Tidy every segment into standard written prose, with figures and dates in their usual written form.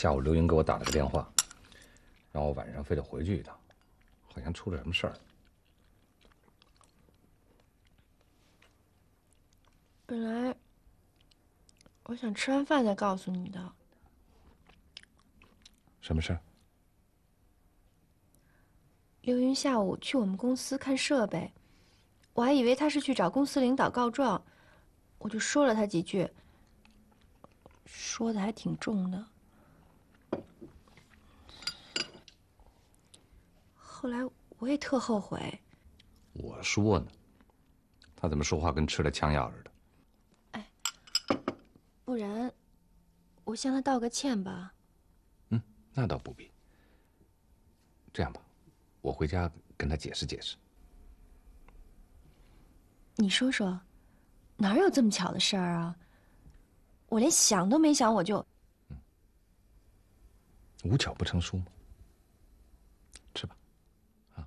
下午刘英给我打了个电话，让我晚上非得回去一趟，好像出了什么事儿。 本来我想吃完饭再告诉你的。 什么事儿？ 刘云下午去我们公司看设备，我还以为他是去找公司领导告状，我就说了他几句，说的还挺重的。后来我也特后悔。 我说呢，他怎么说话跟吃了枪药似的？ 哎，不然我向他道个歉吧。 嗯，那倒不必。这样吧，我回家跟他解释解释。 你说说，哪有这么巧的事儿啊？我连想都没想，我就…… 无巧不成书吗？吃吧，啊。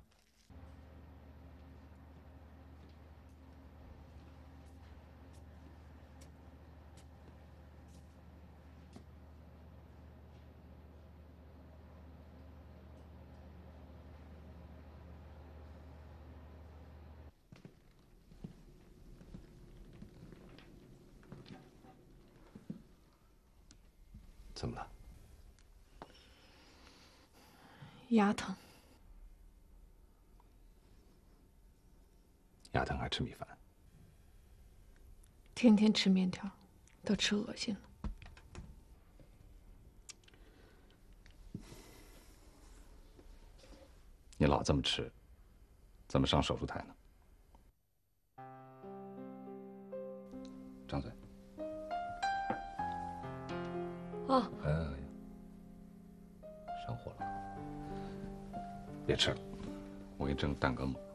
怎么了？ 牙疼。 牙疼还吃米饭？ 天天吃面条，都吃恶心了。 你老这么吃，怎么上手术台呢？张嘴。 啊。 哎呀，上火了。别吃了，我给你蒸蛋羹吧。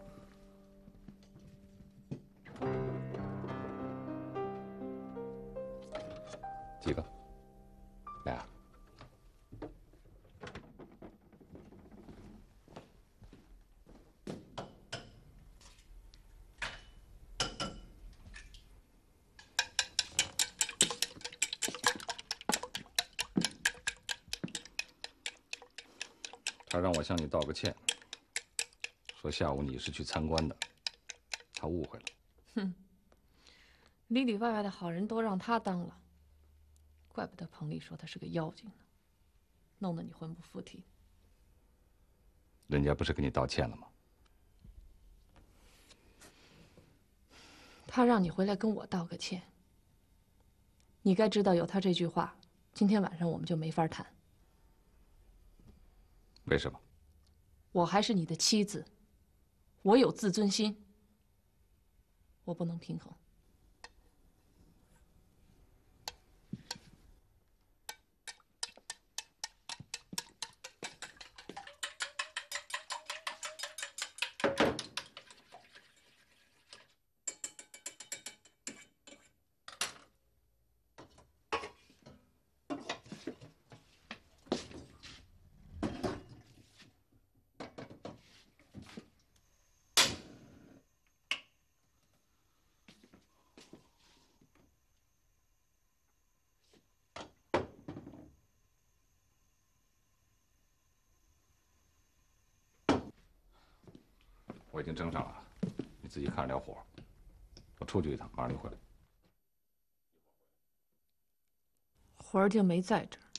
几个？俩。他让我向你道个歉，说下午你是去参观的，他误会了。 哼，里里外外的好人都让他当了，怪不得彭丽说他是个妖精呢，弄得你魂不附体。 人家不是跟你道歉了吗？ 他让你回来跟我道个歉。你该知道，有他这句话，今天晚上我们就没法谈。 为什么？ 我还是你的妻子，我有自尊心，我不能平衡。 我已经蒸上了，你自己看着燎火。我出去一趟，马上就回来。 魂儿就没在这儿。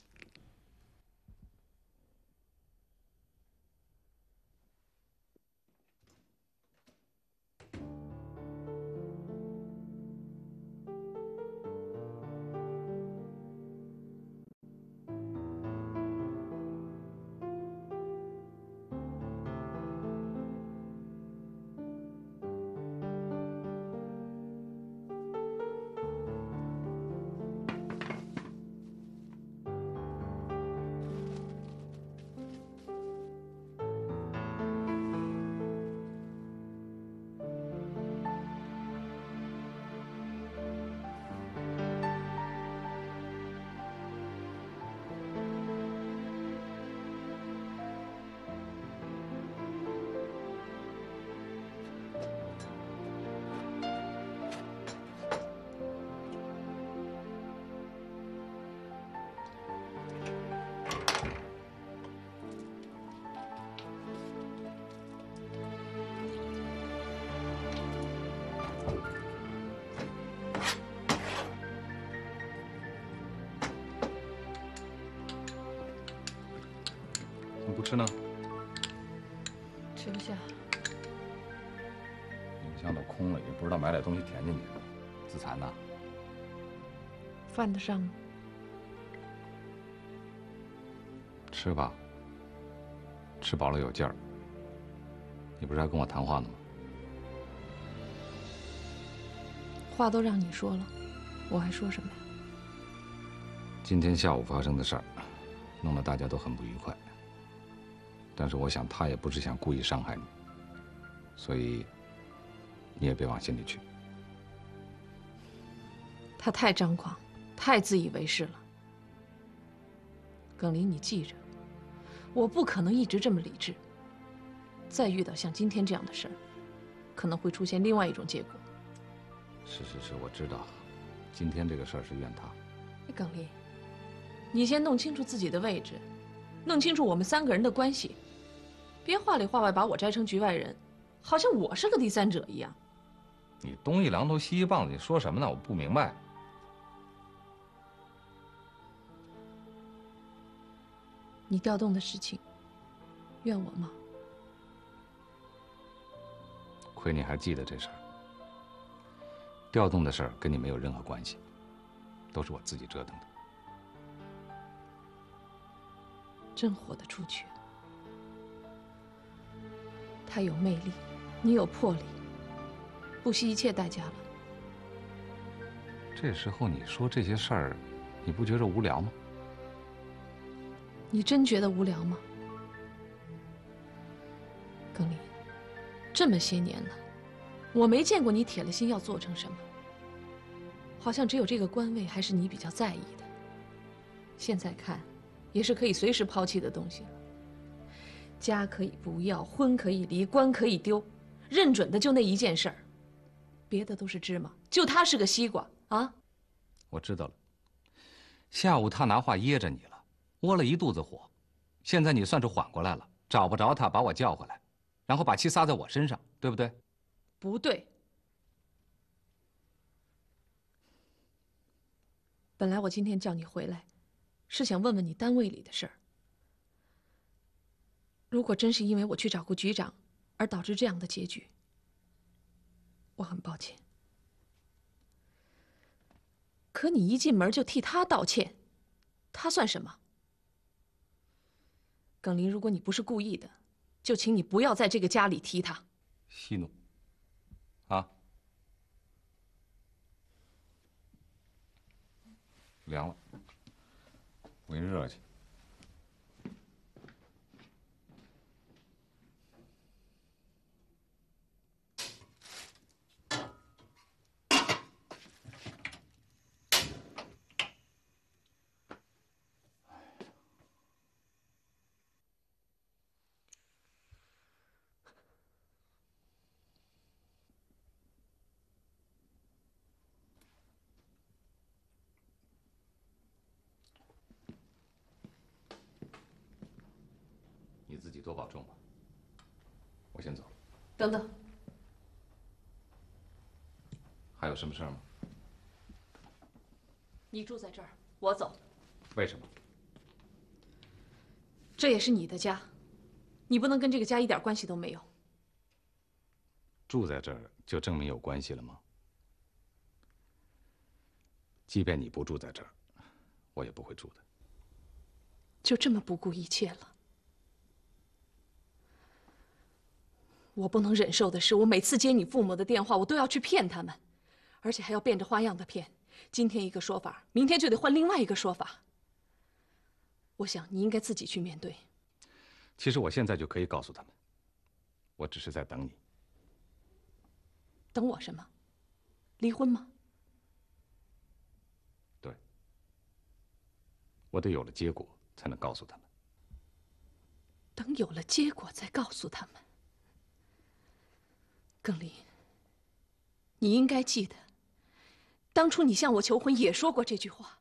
吃呢？ 吃不下。 冰箱都空了，也不知道买点东西填进去，自残呐？ 犯得上吗？ 吃吧，吃饱了有劲儿。你不是还跟我谈话呢吗？ 话都让你说了，我还说什么呀？ 今天下午发生的事儿，弄得大家都很不愉快。但是我想他也不是想故意伤害你，所以你也别往心里去。 他太张狂，太自以为是了。耿林，你记着，我不可能一直这么理智。再遇到像今天这样的事儿，可能会出现另外一种结果。 是，我知道，今天这个事儿是怨他。 耿林，你先弄清楚自己的位置，弄清楚我们3个人的关系，别话里话外把我摘成局外人，好像我是个第三者一样。 你东一榔头西一棒子，你说什么呢？我不明白。 你调动的事情，怨我吗？ 亏你还记得这事儿。调动的事儿跟你没有任何关系，都是我自己折腾的。 真豁得出去。他有魅力，你有魄力，不惜一切代价了。 这时候你说这些事儿，你不觉着无聊吗？ 你真觉得无聊吗？耿林，这么些年了，我没见过你铁了心要做成什么，好像只有这个官位还是你比较在意的。现在看，也是可以随时抛弃的东西了。家可以不要，婚可以离，官可以丢，认准的就那一件事儿，别的都是芝麻，就他是个西瓜啊！ 我知道了。下午他拿话噎着你了，窝了一肚子火，现在你算是缓过来了，找不着他，把我叫回来，然后把气撒在我身上，对不对？ 不对。本来我今天叫你回来，是想问问你单位里的事儿。如果真是因为我去找过局长，而导致这样的结局，我很抱歉。可你一进门就替他道歉，他算什么？耿林，如果你不是故意的，就请你不要在这个家里提他。 息怒，啊，凉了，我给你热热去。你自己多保重吧。我先走了。 等等， 还有什么事儿吗？ 你住在这儿，我走。 为什么？ 这也是你的家，你不能跟这个家一点关系都没有。 住在这儿就证明有关系了吗？即便你不住在这儿，我也不会住的。 就这么不顾一切了？我不能忍受的是，我每次接你父母的电话，我都要去骗他们，而且还要变着花样的骗。今天一个说法，明天就得换另外一个说法。我想你应该自己去面对。 其实我现在就可以告诉他们，我只是在等你。 等我什么？离婚吗？ 对，我得有了结果才能告诉他们。 等有了结果再告诉他们。耿林，你应该记得，当初你向我求婚也说过这句话。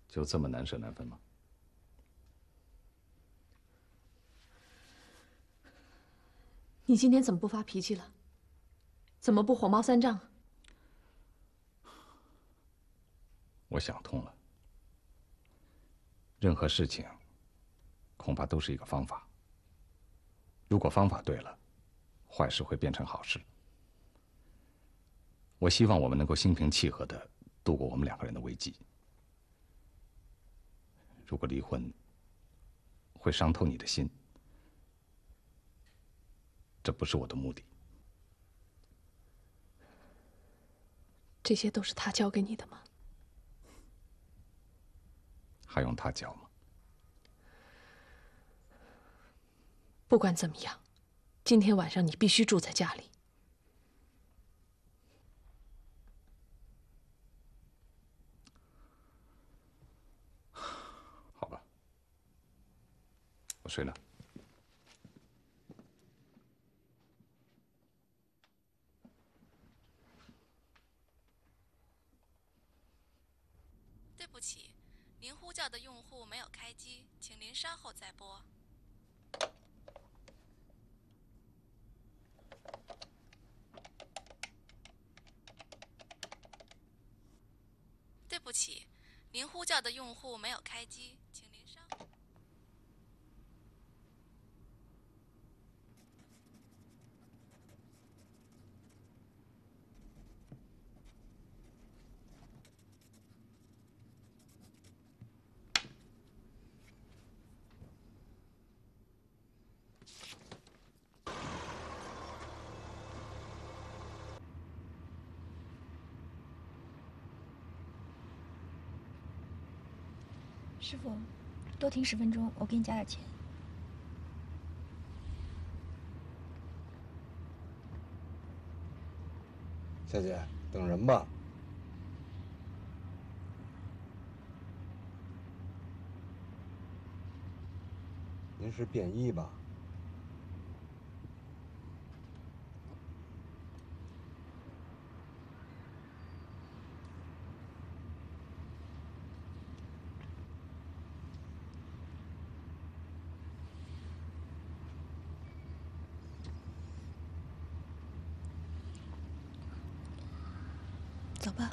就这么难舍难分吗？ 你今天怎么不发脾气了？怎么不火冒三丈？ 我想通了，任何事情恐怕都是一个方法。如果方法对了，坏事会变成好事。我希望我们能够心平气和地度过我们2个人的危机。如果离婚会伤透你的心，这不是我的目的。 这些都是他教给你的吗？ 还用他教吗？ 不管怎么样，今天晚上你必须住在家里。 好吧，我睡了。 对不起，您呼叫的用户没有开机，请您稍后再拨。对不起，您呼叫的用户没有开机，请您稍后。 师傅，多停10分钟，我给你加点钱。 小姐，等人吧。您是便衣吧？ 走吧。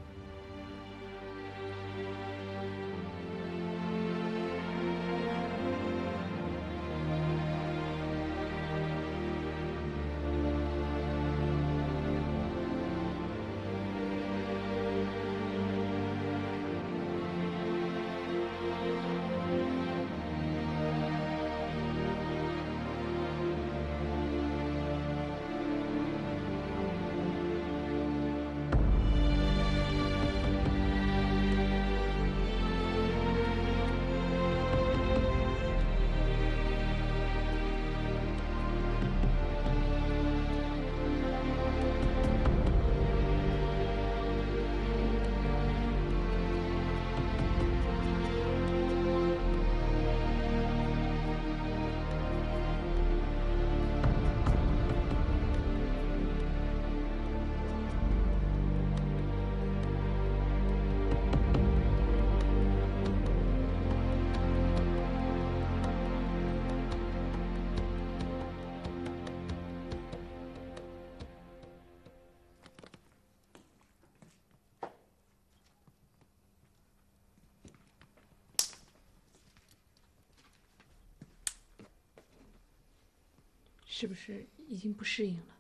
是不是已经不适应了？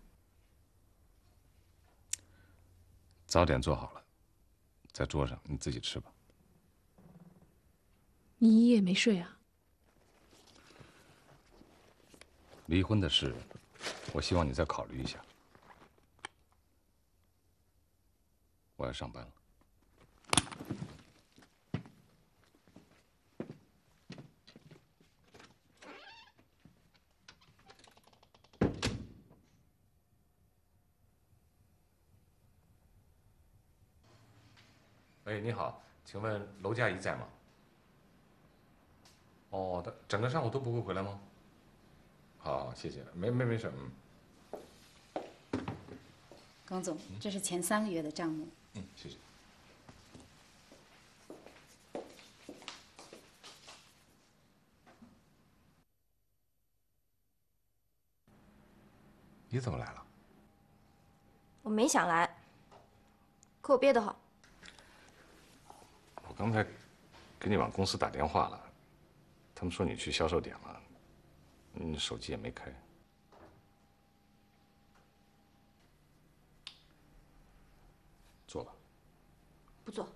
早点做好了，在桌上，你自己吃吧。 你一夜没睡啊？ 离婚的事，我希望你再考虑一下。我要上班了。哎，你好，请问娄佳怡在吗？哦，她整个上午都不会回来吗？好，谢谢，没事， 龚总，这是前3个月的账目。 谢谢。 你怎么来了？ 我没想来，可我憋得慌。 我刚才给你往公司打电话了，他们说你去销售点了，你手机也没开。坐吧。 不做。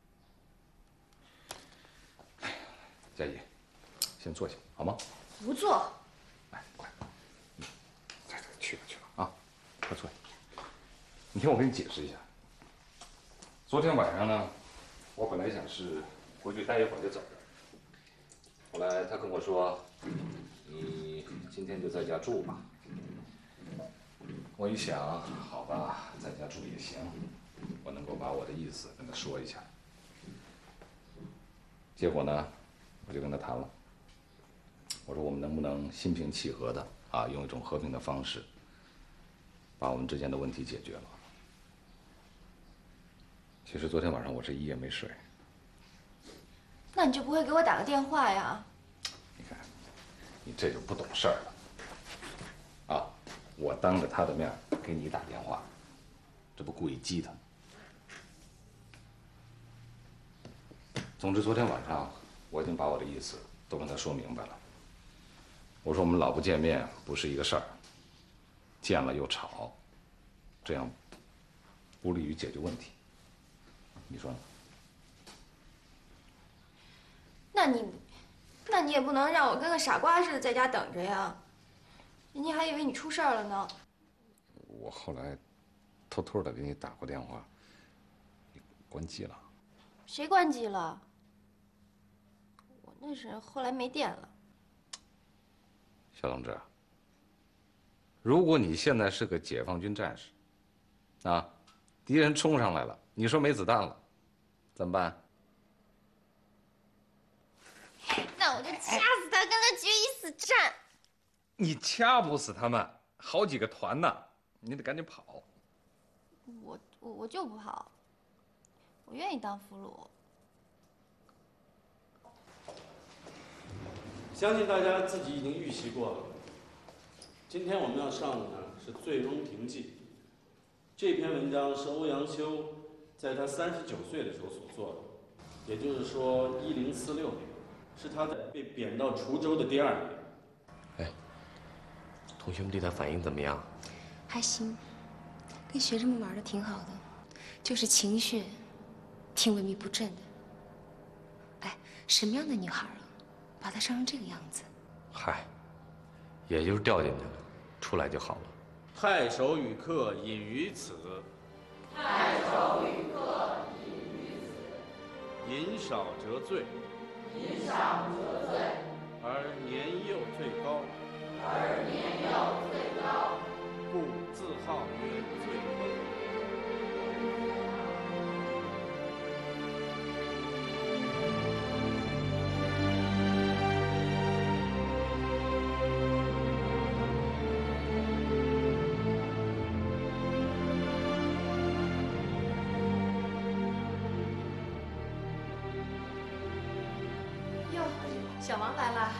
佳怡，先坐下好吗？ 不做。 来，快，去吧啊，快坐下。你听我跟你解释一下。昨天晚上呢，我本来想是回去待一会儿就走的，后来他跟我说，你今天就在家住吧。我一想，好吧，在家住也行，我能够把我的意思跟他说一下。结果呢，我就跟他谈了，我说我们能不能心平气和的啊，用一种和平的方式，把我们之间的问题解决了。其实昨天晚上我是一夜没睡。 那你就不会给我打个电话呀？ 你看，你这就不懂事儿了。啊，我当着他的面给你打电话，这不故意激他。总之，昨天晚上我已经把我的意思都跟他说明白了。我说我们老不见面不是一个事儿，见了又吵，这样不利于解决问题。你说呢？ 那你也不能让我跟个傻瓜似的在家等着呀，人家还以为你出事儿了呢。 我后来偷偷的给你打过电话，你关机了。 谁关机了？我那是后来没电了。 小同志，如果你现在是个解放军战士，啊，敌人冲上来了，你说没子弹了，怎么办？ 那我就掐死他，跟他决一死战。 你掐不死他们，好几个团呢，你得赶紧跑。 我就不跑，我愿意当俘虏。 相信大家自己已经预习过了。今天我们要上的呢是《醉翁亭记》。这篇文章是欧阳修在他39岁的时候所做的，也就是说1046年，是他在被贬到滁州的第2年。 哎，同学们对他反应怎么样？ 还行，跟学生们玩的挺好的，就是情绪挺萎靡不振的。哎，什么样的女孩啊，把她伤成这个样子？ 嗨，也就是掉进去了，出来就好了。 太守与客饮于此。太守与客饮于此。饮少则醉。饮少则醉。而年幼最高。而年幼最高。故自号曰醉翁。 小王来了。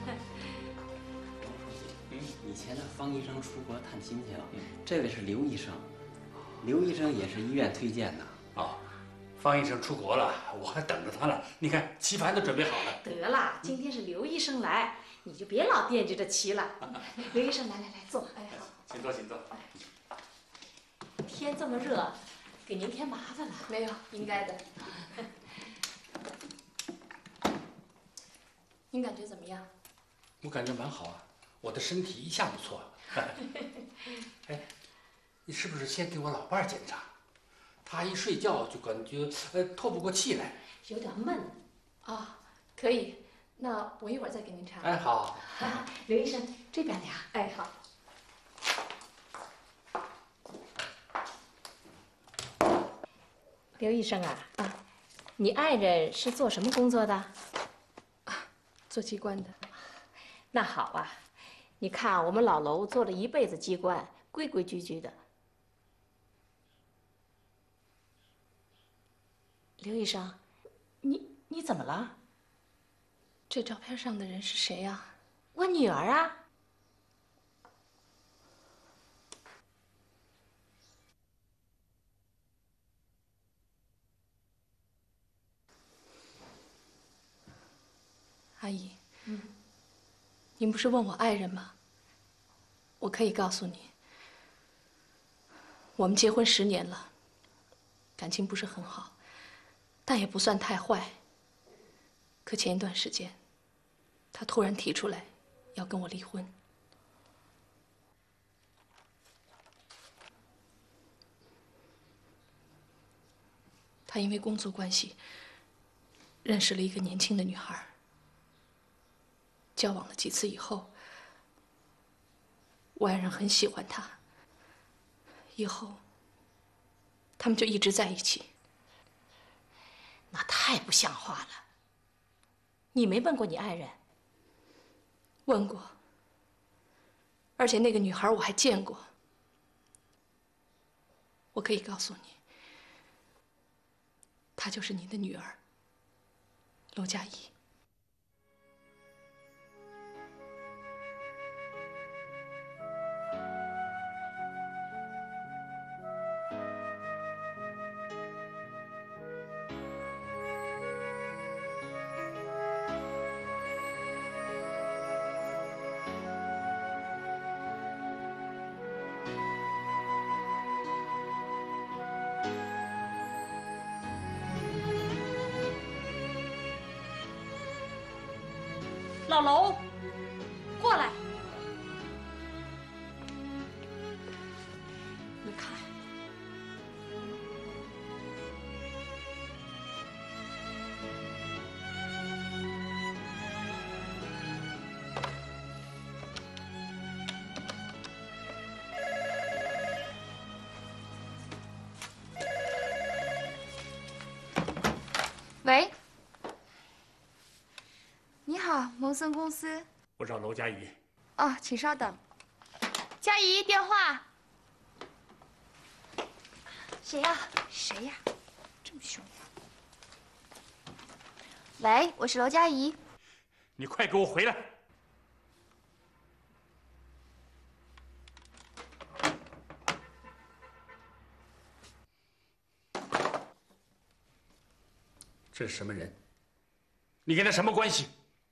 以前的方医生出国探亲去了，这位是刘医生，刘医生也是医院推荐的。 哦，方医生出国了，我还等着他呢。你看棋盘都准备好了。 得了，今天是刘医生来，你就别老惦记着棋了。刘医生，来坐。哎，好， 请坐，请坐。 天这么热，给您添麻烦了。 没有，应该的。 您感觉怎么样？ 我感觉蛮好啊，我的身体一向不错。哎，你是不是先给我老伴儿检查？她一睡觉就感觉透不过气来， 有点闷。啊，可以，那我一会儿再给您查。 哎，好。 刘医生，这边俩。哎，好。刘医生啊，你爱人是做什么工作的？ 做机关的。 那好啊，你看我们老楼做了一辈子机关，规规矩矩的。刘医生，你怎么了？ 这照片上的人是谁呀？ 我女儿啊。 阿姨，您不是问我爱人吗？我可以告诉你，我们结婚10年了，感情不是很好，但也不算太坏。可前一段时间，他突然提出来要跟我离婚。他因为工作关系，认识了一个年轻的女孩。交往了几次以后，我爱人很喜欢她。以后，他们就一直在一起。 那太不像话了。你没问过你爱人？ 问过，而且那个女孩我还见过。我可以告诉你，她就是你的女儿，娄佳怡。 老娄，过来。你看， 喂，你好，蒙森公司。 我找娄佳怡。 哦，请稍等。佳怡，电话。谁呀？谁呀？这么凶。喂，我是娄佳怡。 你快给我回来！这是什么人？你跟他什么关系？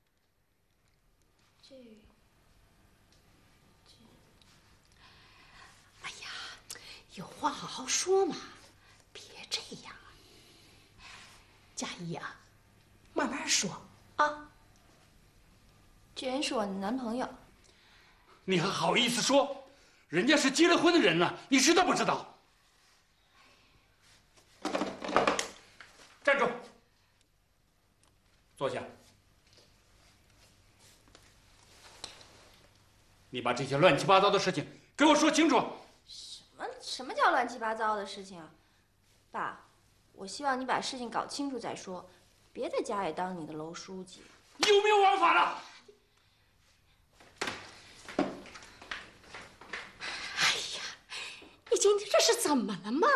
哎呀，有话好好说嘛，别这样。佳怡啊，慢慢说啊。 这人是我的男朋友。 你还好意思说？人家是结了婚的人了，你知道不知道？站住！坐下。你把这些乱七八糟的事情给我说清楚。 什么叫乱七八糟的事情啊？爸，我希望你把事情搞清楚再说，别在家里当你的娄书记。 你有没有王法了？ 哎呀，你今天这是怎么了嘛？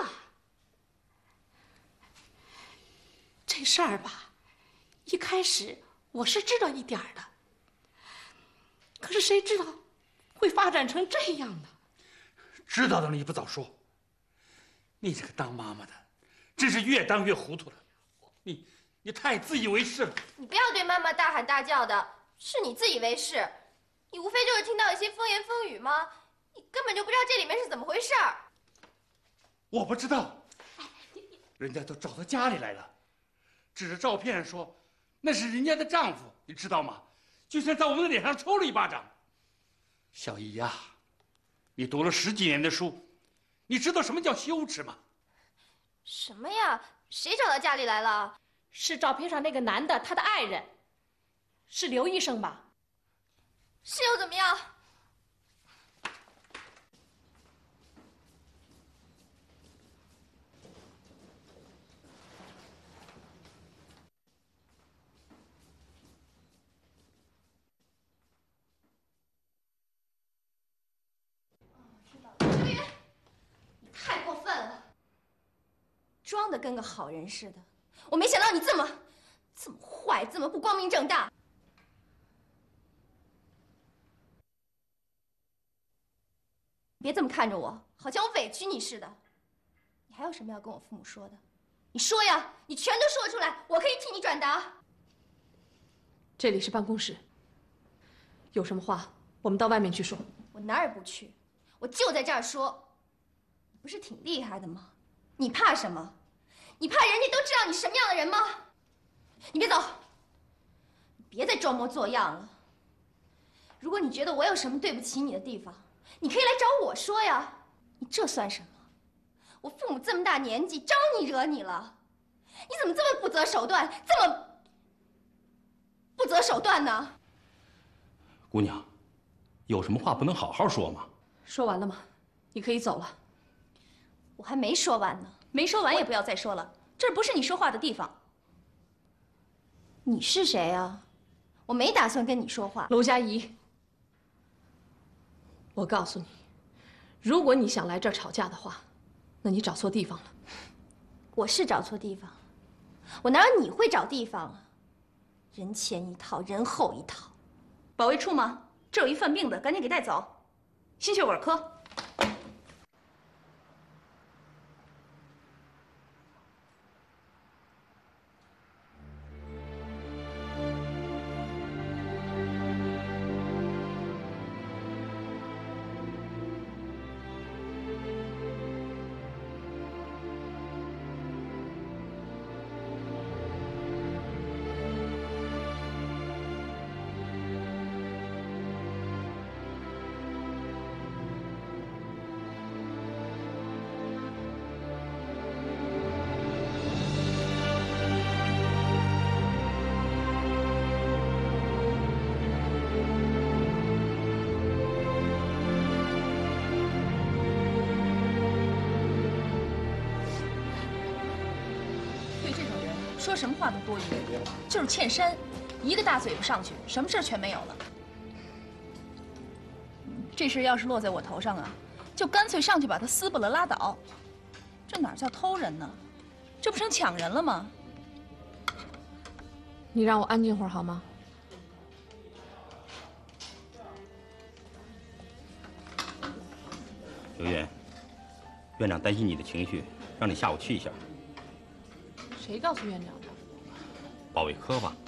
这事儿吧，一开始我是知道一点儿的，可是谁知道会发展成这样呢？ 知道的你不早说！你这个当妈妈的，真是越当越糊涂了。你太自以为是了。 你不要对妈妈大喊大叫的，是你自以为是。你无非就是听到一些风言风语吗？你根本就不知道这里面是怎么回事儿。 我不知道，人家都找到家里来了，指着照片说那是人家的丈夫，你知道吗？就像在我们的脸上抽了一巴掌。小姨呀，你读了10几年的书，你知道什么叫羞耻吗？ 什么呀？谁找到家里来了？ 是照片上那个男的，他的爱人，是刘医生吧？ 是又怎么样？你太过分了，装的跟个好人似的。我没想到你这么坏，这么不光明正大。别这么看着我，好像我委屈你似的。你还有什么要跟我父母说的？你说呀，你全都说出来，我可以替你转达。 这里是办公室，有什么话我们到外面去说。 我哪儿也不去，我就在这儿说。你不是挺厉害的吗？你怕什么？你怕人家都知道你什么样的人吗？你别走，你别再装模作样了。如果你觉得我有什么对不起你的地方，你可以来找我说呀。你这算什么？我父母这么大年纪，招你惹你了？你怎么这么不择手段，这么不择手段呢？ 姑娘，有什么话不能好好说吗？ 说完了吗？你可以走了。 我还没说完呢。没说完也不要再说了，这不是你说话的地方。你是谁呀？我没打算跟你说话。 娄佳怡，我告诉你，如果你想来这儿吵架的话，那你找错地方了。 我是找错地方，我哪有你会找地方啊？人前一套，人后一套。 保卫处吗？这有一犯病的，赶紧给带走。心血管科。说什么话都多余，就是欠身，一个大嘴巴上去，什么事全没有了。这事要是落在我头上啊，就干脆上去把他撕巴了拉倒。这哪叫偷人呢？这不成抢人了吗？ 你让我安静会儿好吗？ 刘云，院长担心你的情绪，让你下午去一下。 谁告诉院长的？ 保卫科吧。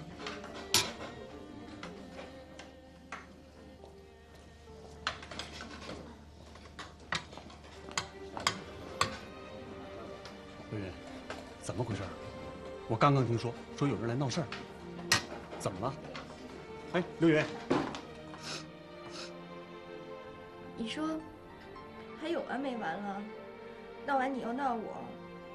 刘云，怎么回事？我刚刚听说有人来闹事儿，怎么了？哎，刘云， 你说还有完没完了？闹完你又闹我。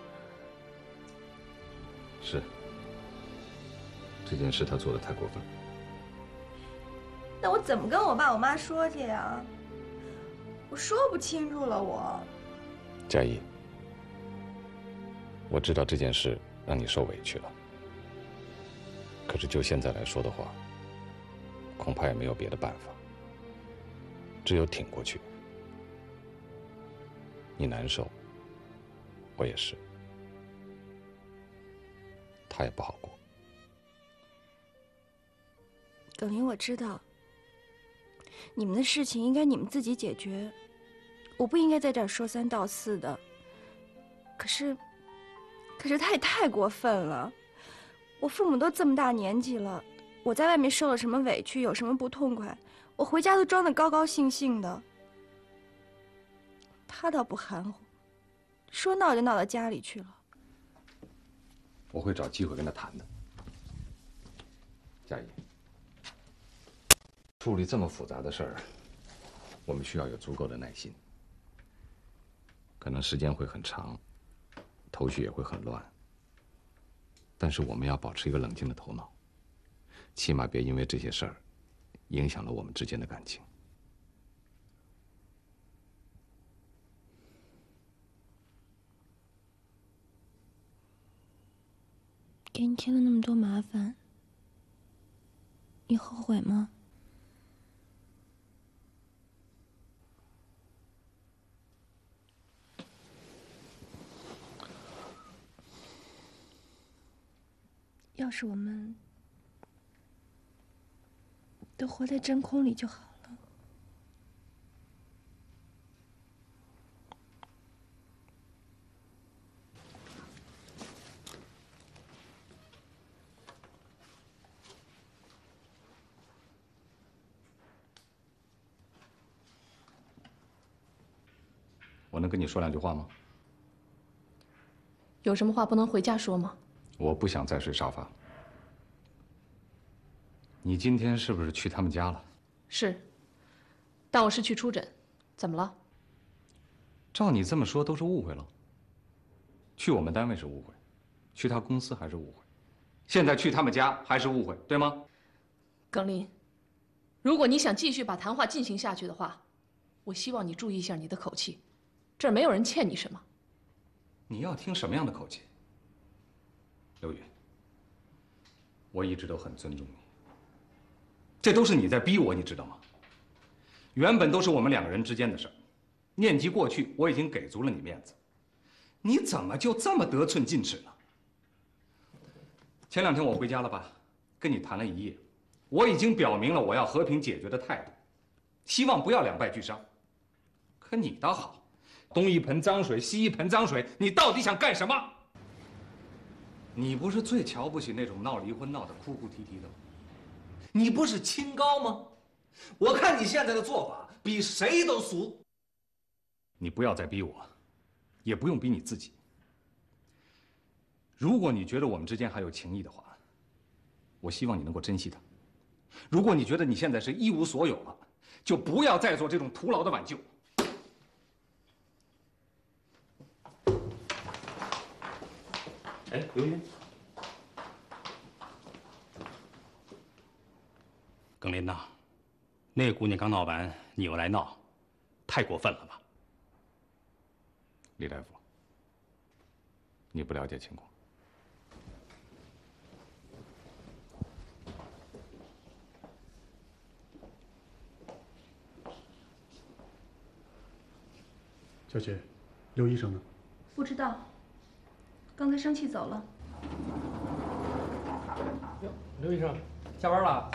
是，这件事他做的太过分。 那我怎么跟我爸我妈说去呀？我说不清楚了，我。 佳怡，我知道这件事让你受委屈了，可是就现在来说的话，恐怕也没有别的办法，只有挺过去。你难受，我也是。他也不好过。 耿林，我知道你们的事情应该你们自己解决，我不应该在这儿说三道四的。可是他也太过分了。我父母都这么大年纪了，我在外面受了什么委屈，有什么不痛快，我回家都装得高高兴兴的。他倒不含糊，说闹就闹到家里去了。 我会找机会跟他谈的。佳怡，处理这么复杂的事儿，我们需要有足够的耐心。可能时间会很长，头绪也会很乱，但是我们要保持一个冷静的头脑，起码别因为这些事儿影响了我们之间的感情。 给你添了那么多麻烦，你后悔吗？要是我们都活在真空里就好了。 我能跟你说2句话吗？ 有什么话不能回家说吗？ 我不想再睡沙发。你今天是不是去他们家了？ 是，但我是去出诊，怎么了？ 照你这么说，都是误会了。去我们单位是误会，去他公司还是误会，现在去他们家还是误会，对吗？ 耿林，如果你想继续把谈话进行下去的话，我希望你注意一下你的口气，这儿没有人欠你什么。 你要听什么样的口气？刘宇，我一直都很尊重你，这都是你在逼我，你知道吗？原本都是我们2个人之间的事儿，念及过去，我已经给足了你面子，你怎么就这么得寸进尺呢？前2天我回家了吧，跟你谈了1夜，我已经表明了我要和平解决的态度，希望不要两败俱伤。可你倒好，东一盆脏水西一盆脏水，你到底想干什么？你不是最瞧不起那种闹离婚闹得哭哭啼啼的吗？你不是清高吗？我看你现在的做法比谁都俗。你不要再逼我，也不用逼你自己。如果你觉得我们之间还有情谊的话，我希望你能够珍惜它。如果你觉得你现在是一无所有了，就不要再做这种徒劳的挽救。 哎，刘云，耿林呐，那个姑娘刚闹完，你又来闹，太过分了吧？ 李大夫，你不了解情况。 小姐，刘医生呢？ 不知道，刚才生气走了。 哟，刘医生，下班了？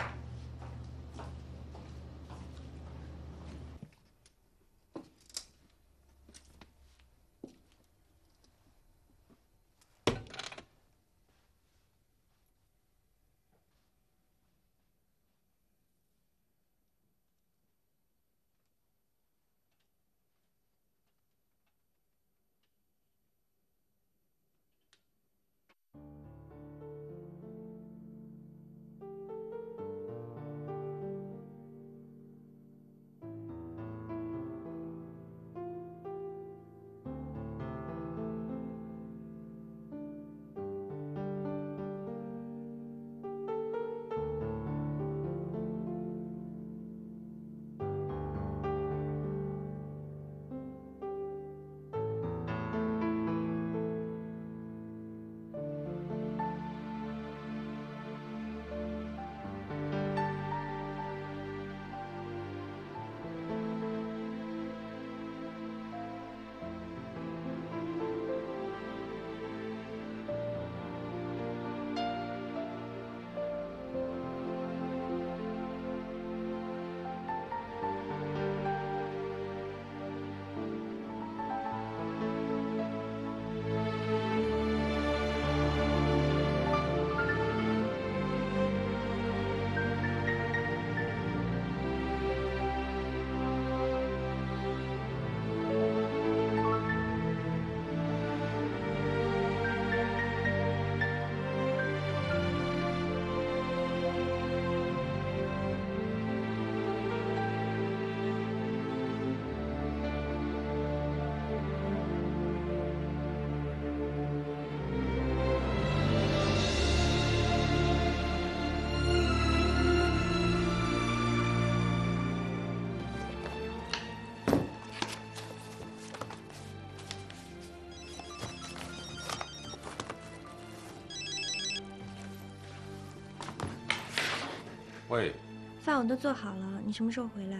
喂， 饭我都做好了，你什么时候回来？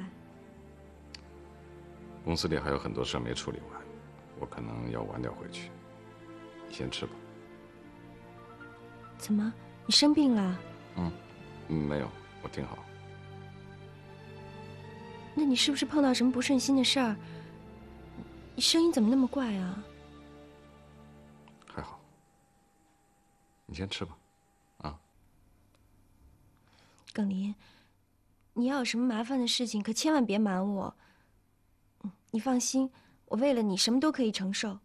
公司里还有很多事没处理完，我可能要晚点回去。你先吃吧。 怎么，你生病了？ 没有，我挺好。 那你是不是碰到什么不顺心的事儿？你声音怎么那么怪啊？ 还好。你先吃吧。 耿林，你要有什么麻烦的事情，可千万别瞒我。你放心， 我为了你什么都可以承受。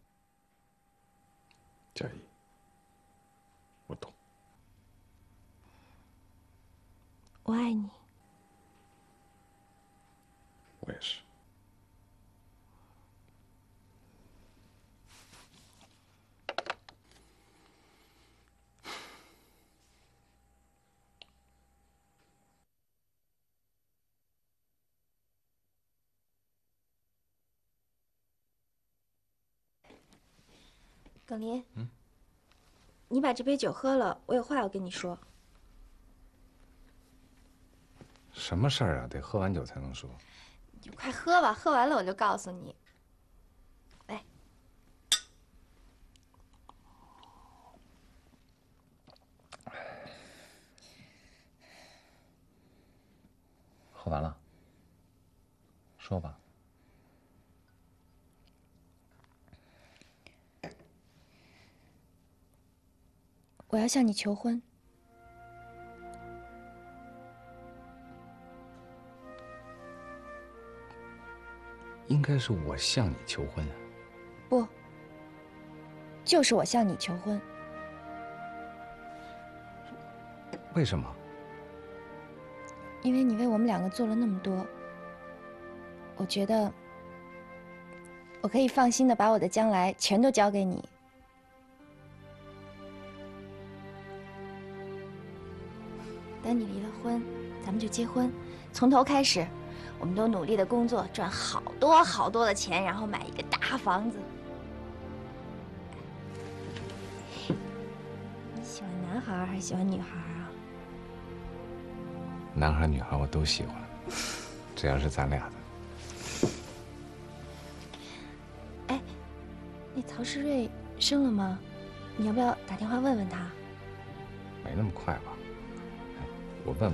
佳怡，我懂。 我爱你。 我也是。 耿林，你把这杯酒喝了，我有话要跟你说。 什么事儿啊？得喝完酒才能说。 你就快喝吧，喝完了我就告诉你。来， 喝完了，说吧。 我要向你求婚。 应该是我向你求婚啊。 不，就是我向你求婚。 为什么？ 因为你为我们两个做了那么多，我觉得我可以放心的把我的将来全都交给你。等你离了婚，咱们就结婚，从头开始，我们都努力的工作，赚好多好多的钱，然后买一个大房子。你喜欢男孩还是喜欢女孩啊？ 男孩女孩我都喜欢，只要是咱俩的。 哎，那曹世瑞生了吗？你要不要打电话问问他？ 没那么快吧？我问问。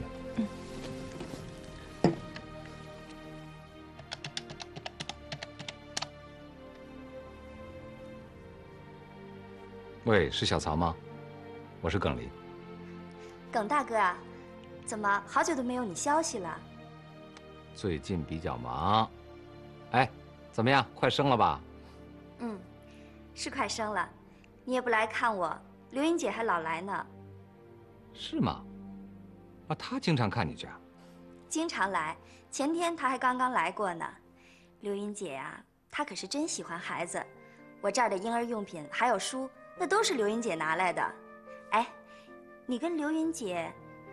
喂，是小曹吗？我是耿林。 耿大哥啊，怎么好久都没有你消息了？ 最近比较忙。哎，怎么样？快生了吧？ 嗯，是快生了。你也不来看我，刘英姐还老来呢。 是吗？啊，她经常看你去啊？ 经常来，前天她还刚刚来过呢。刘英姐呀，她可是真喜欢孩子。我这儿的婴儿用品还有书，那都是刘英姐拿来的。哎，你跟刘英姐，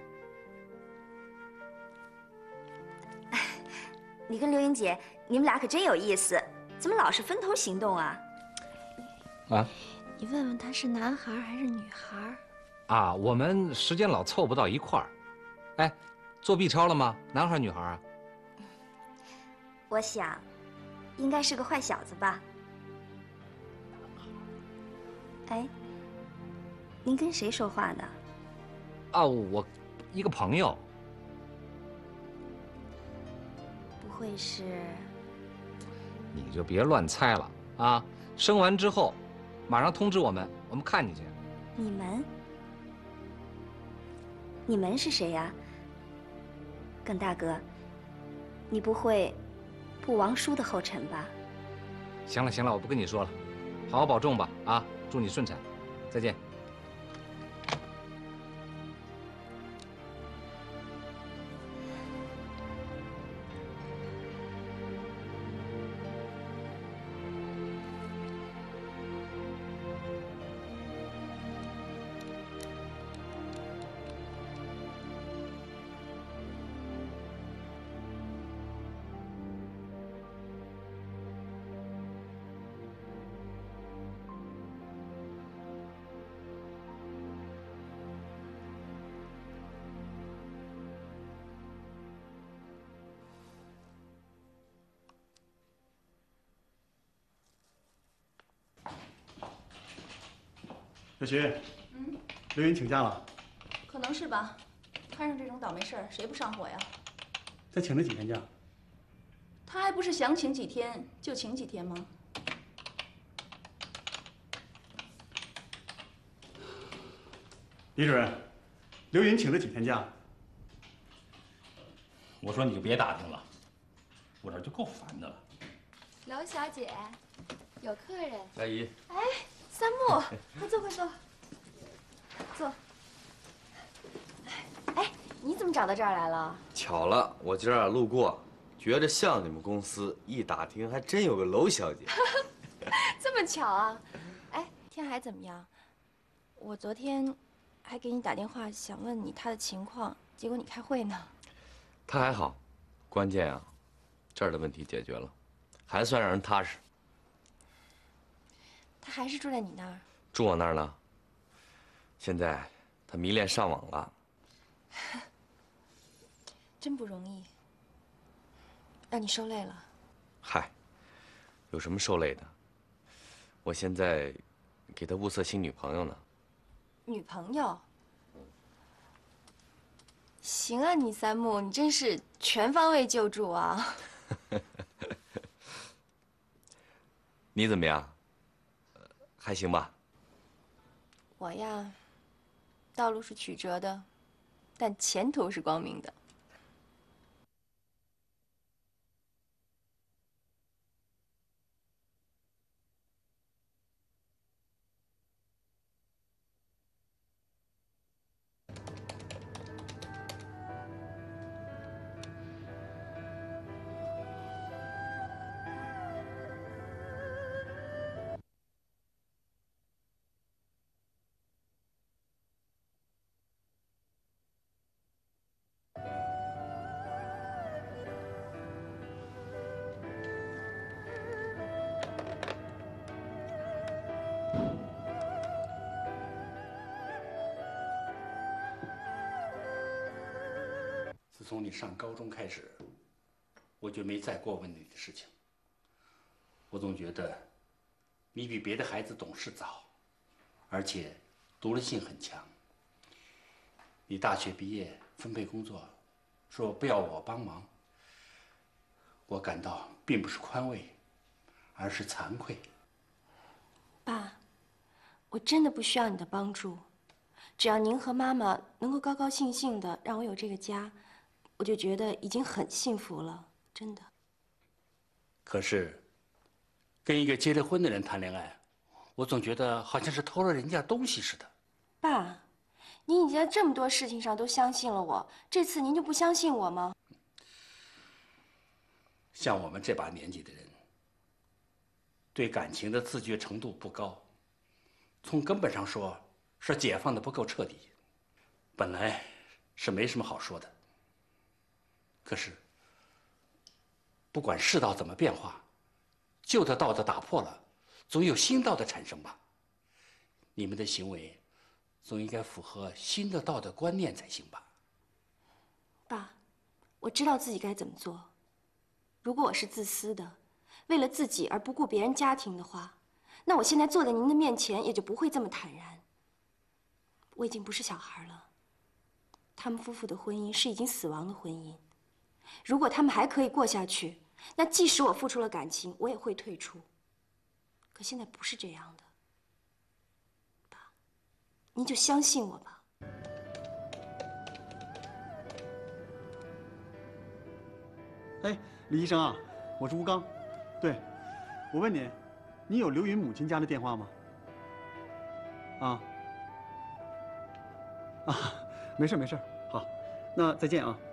你跟刘英姐，你们俩可真有意思，怎么老是分头行动啊？ 啊？ 你问问他是男孩还是女孩？ 啊，我们时间老凑不到一块儿。哎，做 B 超了吗？男孩女孩啊？ 我想，应该是个坏小子吧。哎，您跟谁说话呢？ 啊，我一个朋友。 不会是？ 你就别乱猜了啊！生完之后，马上通知我们，我们看你去。 你们？你们是谁呀？耿大哥，你不会步王叔的后尘吧？ 行了行了，我不跟你说了，好好保重吧啊！祝你顺产，再见。 小徐，刘云请假了， 可能是吧。摊上这种倒霉事儿，谁不上火呀？ 再请了几天假？ 他还不是想请几天就请几天吗？ 李主任，刘云请了几天假？ 我说你就别打听了，我这就够烦的了。 娄小姐，有客人。 佳怡， 哎，三木，快坐，快坐，坐。哎，你怎么找到这儿来了？ 巧了，我今儿路过，觉着像你们公司，一打听还真有个娄小姐。 这么巧啊！哎，天海怎么样？我昨天还给你打电话，想问你他的情况，结果你开会呢。 他还好，关键啊，这儿的问题解决了，还算让人踏实。 他还是住在你那儿？ 住我那儿呢。现在他迷恋上网了。 真不容易，让你受累了。 嗨，有什么受累的？我现在给他物色新女朋友呢。 女朋友？行啊，你三木，你真是全方位救助啊！ 你怎么样？还行吧？ 我呀，道路是曲折的，但前途是光明的。 自从你上高中开始，我就没再过问你的事情。我总觉得你比别的孩子懂事早，而且独立性很强。你大学毕业分配工作，说不要我帮忙，我感到并不是宽慰，而是惭愧。 爸，我真的不需要你的帮助，只要您和妈妈能够高高兴兴的让我有这个家，我就觉得已经很幸福了，真的。 可是，跟一个结了婚的人谈恋爱，我总觉得好像是偷了人家东西似的。 爸，您已经在这么多事情上都相信了我，这次您就不相信我吗？ 像我们这把年纪的人，对感情的自觉程度不高，从根本上说，是解放的不够彻底。本来是没什么好说的。可是，不管世道怎么变化，旧的道德打破了，总有新道的产生吧。你们的行为，总应该符合新的道德观念才行吧。 爸，我知道自己该怎么做。如果我是自私的，为了自己而不顾别人家庭的话，那我现在坐在您的面前也就不会这么坦然。我已经不是小孩了，他们夫妇的婚姻是已经死亡的婚姻。如果他们还可以过下去，那即使我付出了感情，我也会退出。可现在不是这样的，爸，您就相信我吧。 哎，李医生啊，我是吴刚。对，我问你，你有刘云母亲家的电话吗？啊，没事没事，好，那再见啊。